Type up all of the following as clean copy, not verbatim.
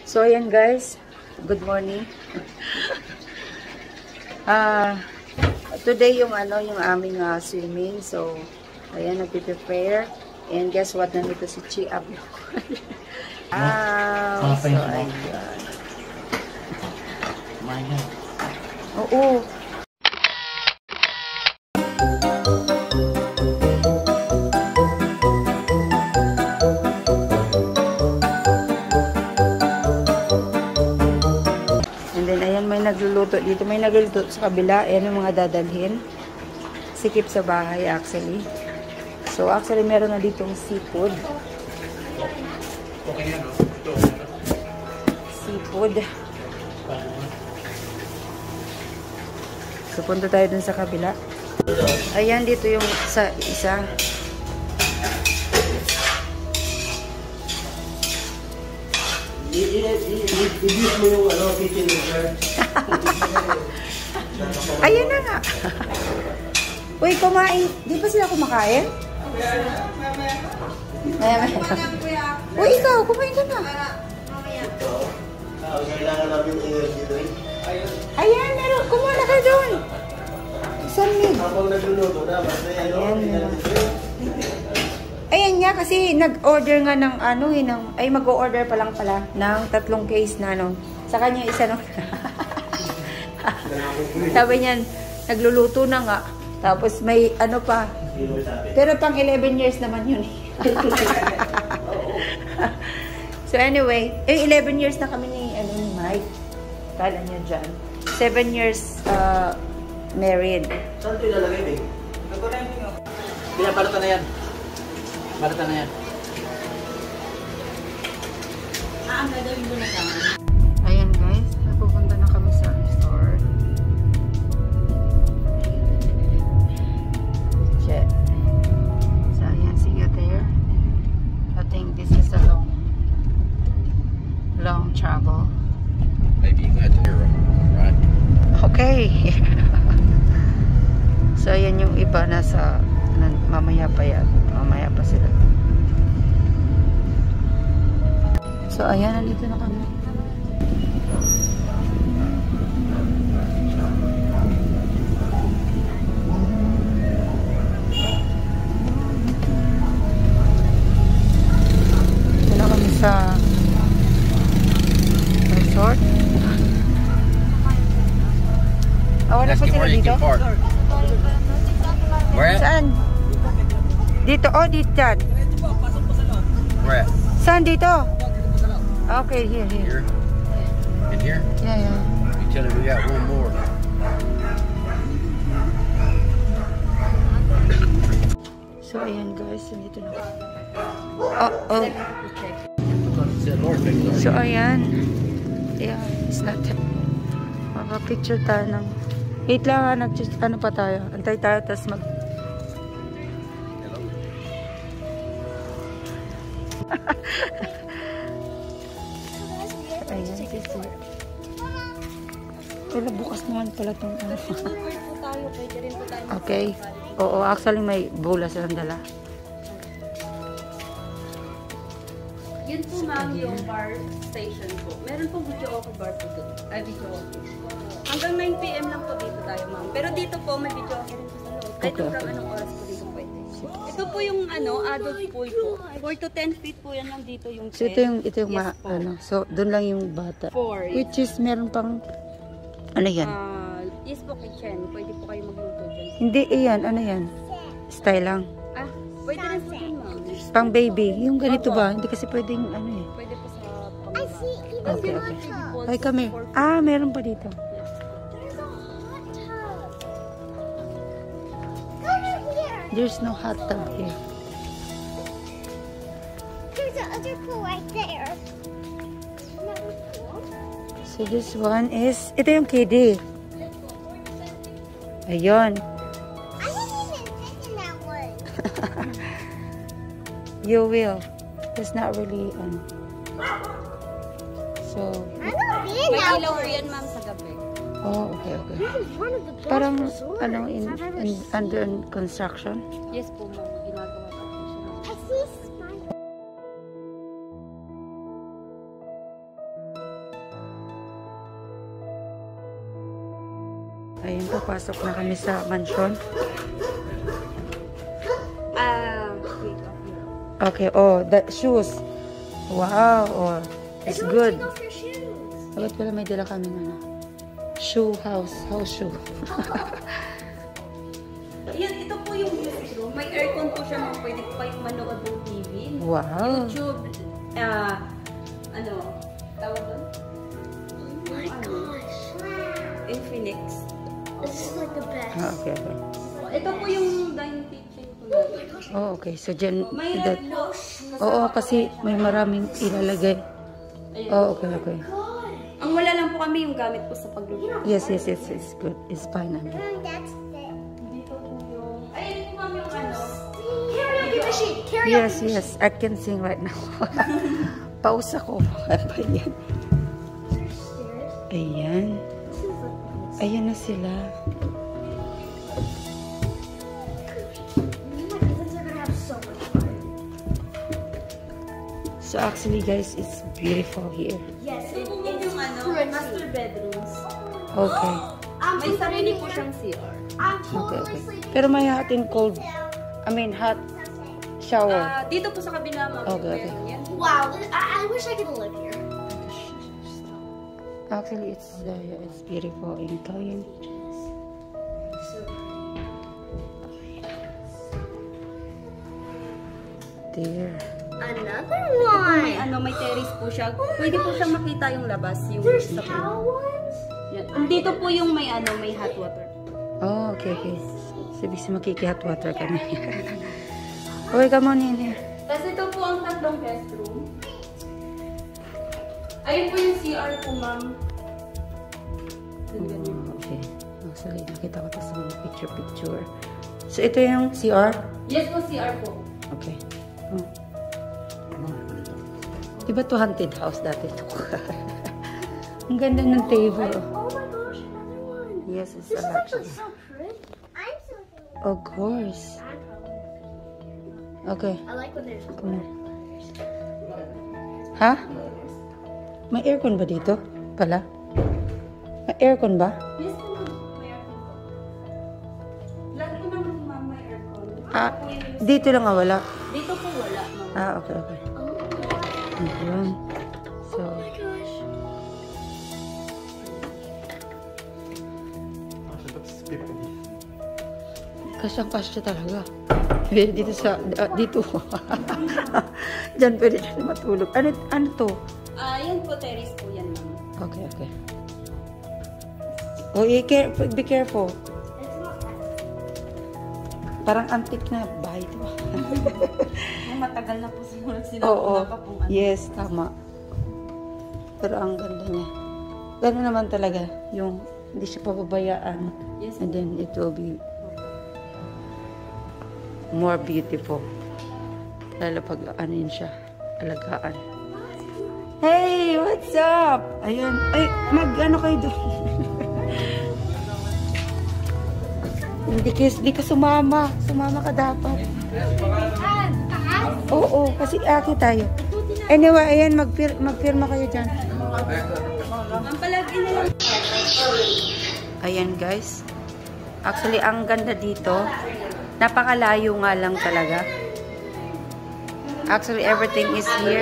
So, ayan guys. Good morning. Today yung aming swimming. So, ayan, nagpe-prepare. And guess what? Nandito si Chi Ab. So, ayan. Oo. Nagluluto dito. May nagluluto sa kabila. Ayan yung mga dadalhin. Sikip sa bahay actually. So actually meron na ditong seafood. Seafood. So punta tayo dun sa kabila. Ayan dito yung sa isa. I-use mo yung kitchen water. Ayan na nga. Uy, kumain. Di ba sila kumakain? Uy, ikaw, kumain ka na. Kailangan namin energy drink. Ayan, meron. Kumana ka doon. Saan yun? Habang nagluluto na, basta energy drink. Ayan nga, kasi nag-order nga ng ay mag-o-order pa lang pala ng 3 case na sa kanya isa sabi niyan, nagluluto na nga. Tapos may pa. Pero pang 11 years naman yun. So anyway, 11 years na kami ni Mike. Kala niya dyan. 7 years married. Saan ito ilalagay, babe? Pinapalutan na yan. Balatan na yan. Ang gagawin mo na lang. Ayan guys, napupunta na kami sa resort. Check. So ayan, see you there. I think this is a long travel. Maybe you got to hear right? Okay. So ayan yung iba nasa mamaya pa yan. Mamaya pa sila. So, ayan, nandito na kami. Dito na kami sa resort. Wala pa sila dito? Where? Saan? Dito, dito dyan. Where? Saan dito? Okay, here. Here? In here? Yeah. You tell me we got one more. So, ayan guys, dito na. So, ayan. Yeah, it's not that. Mapapicture tayo ng... Wait lang, pa tayo. Antay tayo, tapos ayan, kasi wala, bukas naman pala itong okay. Oo, actually may bula silang dala. Yun po ma'am yung bar station po. Meron pong video offer bar po doon. Video offer. Hanggang 9 PM lang po dito tayo ma'am. Pero dito po may video offer rin po sa loob. Kahit hanggang anong oras po dito pwede. Ito po yung adult pool po. 4 to 10 feet po yan lang dito yung so ito yung yes, so doon lang yung bata. 4. Which is meron pang yan? Yes po, kitchen. Pwede po kayo magluto dyan. Hindi, yan. Yan? Style lang. Pwede rin po dyan ma'am. Pang baby. Yung ganito ba? Hindi kasi pwedeng Pwede po sa Okay. Ay, kami. Meron pa dito. There's no hot tub here. There's another pool right there. So this one is, ito yung kiddie. Ayun. I didn't even fit in that one. You will. It's not really so I'm not being May that ilaw one. yan ma'am sa gabi. oh, okay. This is one of the best Parang resorts under construction. Yes po ma'am. Ginagawa po siya. I see smile. Ayun, papasok na kami sa mansion. Wait, Okay, oh, the shoes. Wow, oh, it's good. Take off your shoes. Bakit pala may dala kami house shoe. Yan, ito po yung music room. May aircon po siya, mga pwede po kayong manood ng TV. Wow. YouTube, tawag doon? Oh my gosh. Infinix. This is like the best. Okay. Ito po yung dining kitchen po natin. Oh, okay. So, dyan, May that, red po. oo, kasi may maraming ilalagay. Ayan. Oh, okay. Ang wala lang po kami yung gamit po sa pagluluto. Yes, it's good. It's fine. That's it. Dito po yung... Ayun po ma'am yung Karaoke machine. Karaoke Yes, machine. yes. I can sing right now. Pause ako. Ayan. Ayan. Ayan na sila. My cousins are gonna have so much fun. So actually guys, it's beautiful here. Yes, Ito po ma'am yung master bedrooms. Okay. May sarili po siyang CR. I'm Okay. totally sleeping. Pero may hot and cold. Hot shower. Dito po sa kabila ma'am. Okay. Meron yan. Wow, I wish I could live here. Actually, it's beautiful in Cayenne. There. Another May one. may terrace po siya. Pwede po siyang makita yung labas. Yung There's sa cow ones. yan. Dito po yung may may hot water. Oh, okay. Sabi sa makiki-hot water kami. Okay, come on in here. Tapos ito po ang tatlong restroom. Ayun po yung CR po ma'am. Ganyan. Okay. Actually, nakita ko ito sa mga picture. So, ito yung CR? Yes po, CR po. Okay. Oh. Diba to haunted house dati ito? Ang ganda ng table. Oh my gosh, another one. Yes, it's This a is lot. actually so pretty. I'm so pretty. Of course. Okay. I like when there's Come on. Ha? May aircon ba dito? Pala? May aircon ba? Yes po ma'am, may aircon po. Lahat po naman ma'am may aircon. Ah, dito lang wala. Dito po wala ma'am. Ah, okay. Ayun. So, Oh my gosh. kasyang-kasya talaga. Dito dito. Diyan pwede siya matulog. Ano to? Yan po, terrace po yan ma'am. Okay. Oh, be careful. It's not that. Parang antik na bahay to. Matagal na po siguro Oo. pa pong Yes, tama. Pero ang ganda niya. Gano'n naman talaga. Yung hindi siya pababayaan. Yes. And then it will be more beautiful. Lalo pag anin siya. Alagaan. Hey! What's up? Ayun. Ay, mag-ano kayo doon? Hindi ka sumama. Sumama ka dapat. Oo, kasi aki tayo. Anyway, ayan, magpirma kayo dyan. Ma'am, palagi na lang. Ayan, guys. Actually, ang ganda dito. Napakalayo nga lang talaga. Actually, everything is here.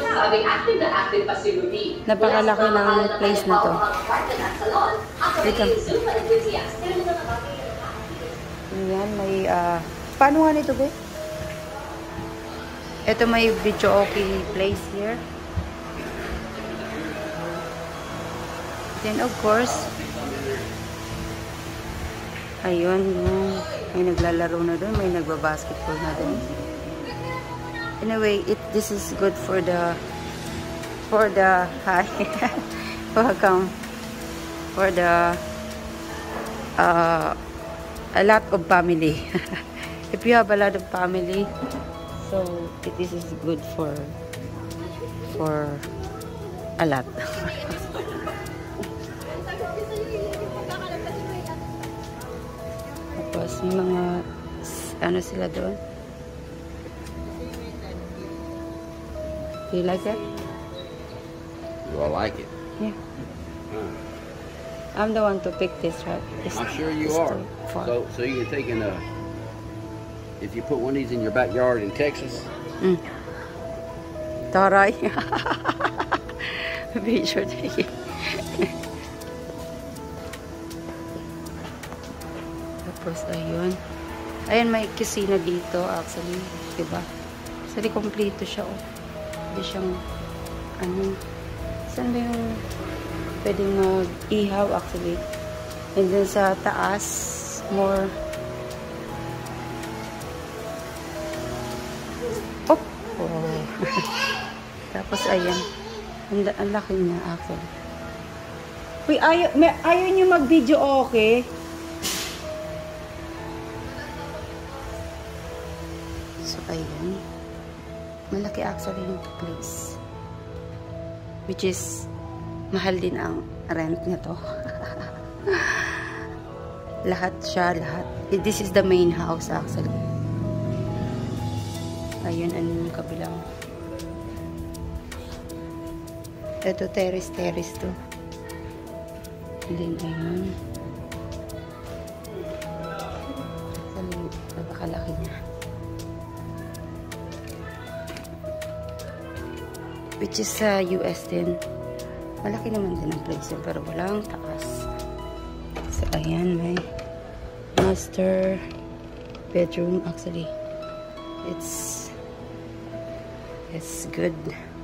Napakalaki ng place na to. Dito. Ayan, may, paano nga nito, be? Ito may video okay place here. Then, of course, ayun, may naglalaro na doon, may nagbabasketball na doon. Anyway, this is good for the hi, welcome, for the a lot of family. If you have a lot of family, so this is good for a lot. Tapos may mga ano sila doon. Do you like that? Do I like it? Yeah. I'm the one to pick this, right? I'm sure you it's are. too far. So you can take in a. If you put one of these in your backyard in Texas. Taray. Be sure to take it. Tapos, ayun. Ayun, may kusina dito, actually. Diba? Actually, kompleto siya, oh. Hindi siyang, ano, saan ba yung pwedeng mag-ihaw, actually. And then, sa taas, more, oh! Tapos, ayan. Ang laki niya, actually. Uy, ayaw niyo mag-video, okay? So, ayan. Malaki actually yung place. Which is, mahal din ang rent nito. Lahat siya, lahat. This is the main house actually. Ayun, ano yung kabilang. Ito, terrace to. And then, ayun. Napakalaki niya. Which is sa US din. Malaki naman din ang place yun, pero walang taas. So, ayan, may master bedroom. Actually, it's good.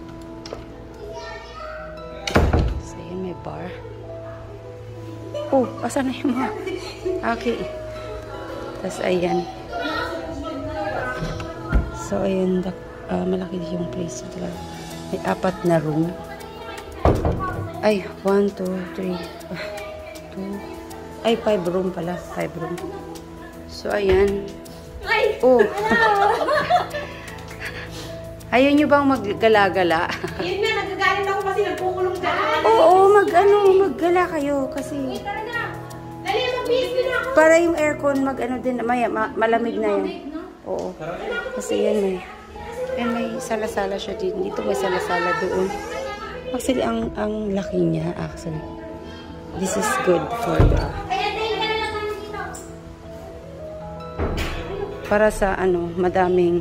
So, ayan, may bar. Oh, asan na yung mga? Okay. Tapos, ayan. So, ayan, malaki yung place talaga. May 4 na room. Ay, 1, 2, 3, 2. Ay, 5 room pala. 5 room. So, ayan. Oh. Ayaw nyo bang maggala-gala? Yun nga, nagagalit ako kasi nagpukulong ka. Oo, maggala kayo. Kasi, Wait, tara na. Dali, mag-busy na ako. para yung aircon, din, malamig na yan. Oo. Kasi yan may sala-sala siya din. Dito may sala-sala doon. Actually, ang laki niya, actually. This is good for the... Para sa, madaming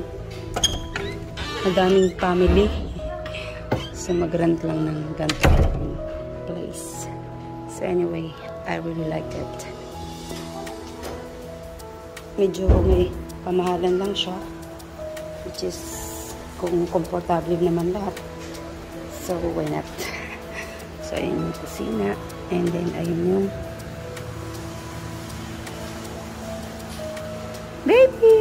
family. So, mag-rent lang ng ganito place. So, anyway, I really like it. Medyo may pamahalan lang siya. Which is, kung komportable naman lahat. So, why not? So, ayun yung kusina. And then, ayun yung baby!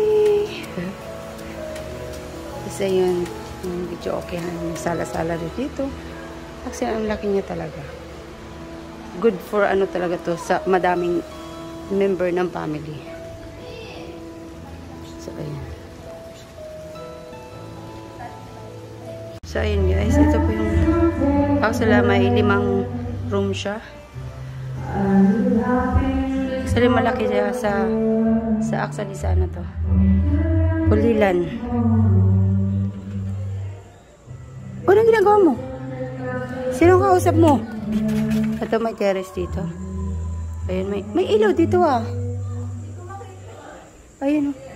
Kasi yun, yung video okay na. Yung sala-sala dito. Kasi ang laki niya talaga. Good for talaga to sa madaming member ng family. So, ayun. So, ayun guys. Ito po yung actually may 5 room siya. Actually, malaki siya sa actually sa to. Pulilan. Anong ginagawa mo? Sino kausap mo? Ito may terrace dito. Ayun, may ilaw dito ah. Ayun oh.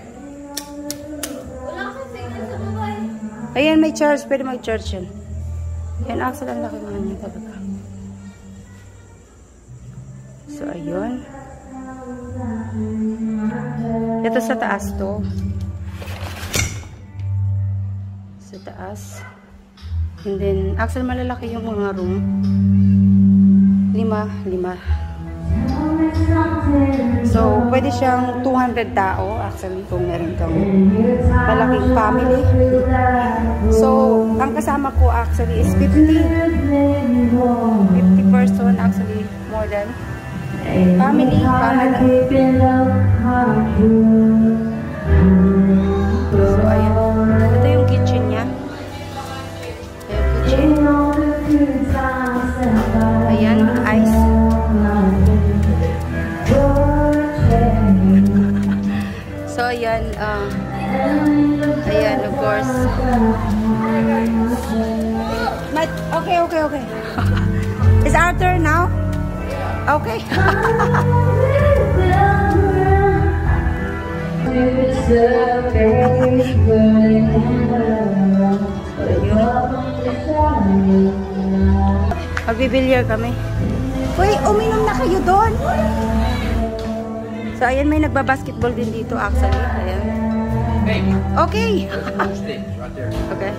Ayan, may charge. Pwede mag-charge yan. Yan, actually, ang laki naman niya talaga. So, ayun. Ito sa taas to. Sa taas. And then, actually, malalaki yung mga room. 5. So, pwede siyang 200 tao, actually, kung meron kang malaking family. So, ang kasama ko actually is 50 person, actually, more than family. So, ayan. Ito yung kitchen niya. Ayan, ice. So, ayan, ayan, of course. Okay. Is our turn now? Okay. Magbibilyar kami. Uy, uminom na kayo doon. So, ayan, may nagbabasketball din dito actually. Ayan. Okay. Sticks right there. Okay.